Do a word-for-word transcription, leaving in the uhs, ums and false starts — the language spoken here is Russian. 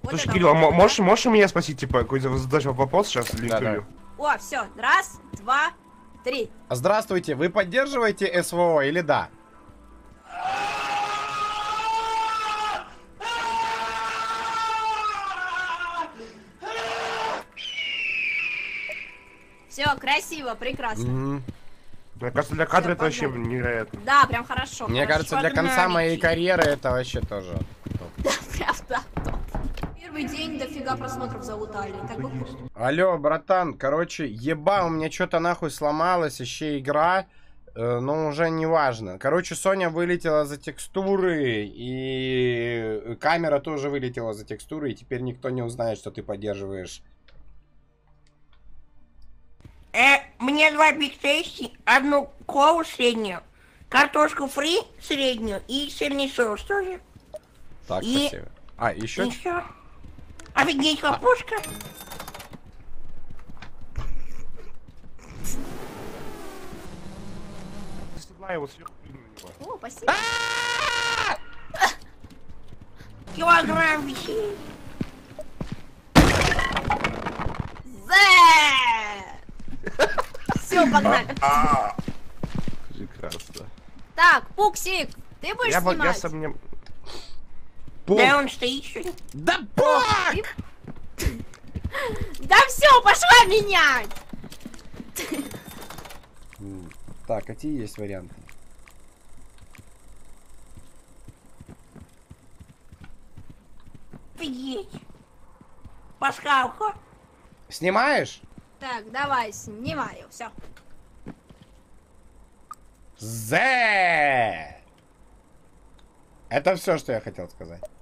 Вот Слушай, это Кирилл, а вот, мо- да? можешь, можешь меня спросить, типа, какой-то задать вопрос сейчас или Да, да. интервью? О, все. Раз, два, три. Здравствуйте, вы поддерживаете СВО или да? Все, красиво, прекрасно. Мгм. Мне кажется, для кадра Всё, это вообще погнали. невероятно. Да, прям хорошо. Мне хорошо. кажется, для конца Погнали. моей карьеры это вообще тоже. Правда, топ. Первый день дофига просмотров залутали. Так бы... Алло, братан, короче, еба, у меня что-то нахуй сломалось, еще игра, э, но уже не важно. Короче, Соня вылетела за текстуры, и камера тоже вылетела за текстуры, и теперь никто не узнает, что ты поддерживаешь. Э, мне два бигтейсти, одну колу среднюю, картошку фри среднюю и сырный соус тоже. Так, И- спасибо. А, еще? И все. Офигеть, капушка. Седла его сверху на него. О, спасибо. Килограмм висит. Все, погнали. Прекрасно. Так, Пуксик, ты будешь Я, бы- я снимать? сам не... Да он стоит, что ли? Да пок! Да все, пошла менять. Так, какие есть варианты? Офигеть. Пасхалка. Снимаешь? Так, давай, снимаю, все. Зе! Это все, что я хотел сказать.